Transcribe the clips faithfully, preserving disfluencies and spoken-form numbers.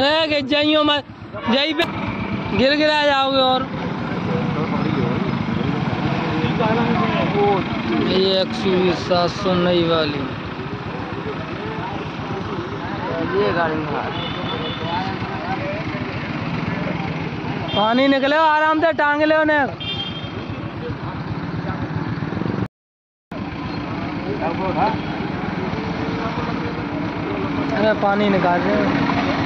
अरे जाइयो मत, जाई पे गिर गिरा जाओगे। और ये एक्स सात सौ नई वाली ये गाड़ी पानी निकले आराम से टांग ले उन्हें। अरे पानी निकाल रहे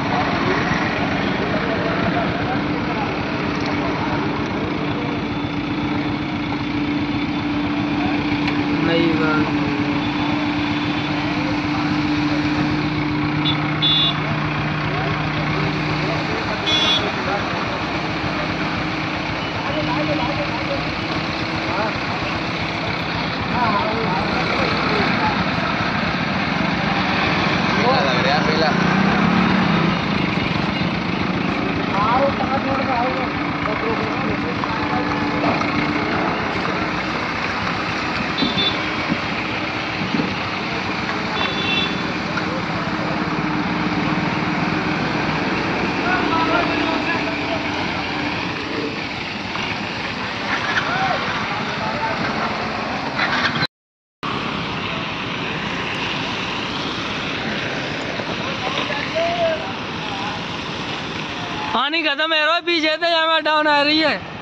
नई वाली। पानी खत्म है, पीछे थे, यहाँ डाउन आ रही है।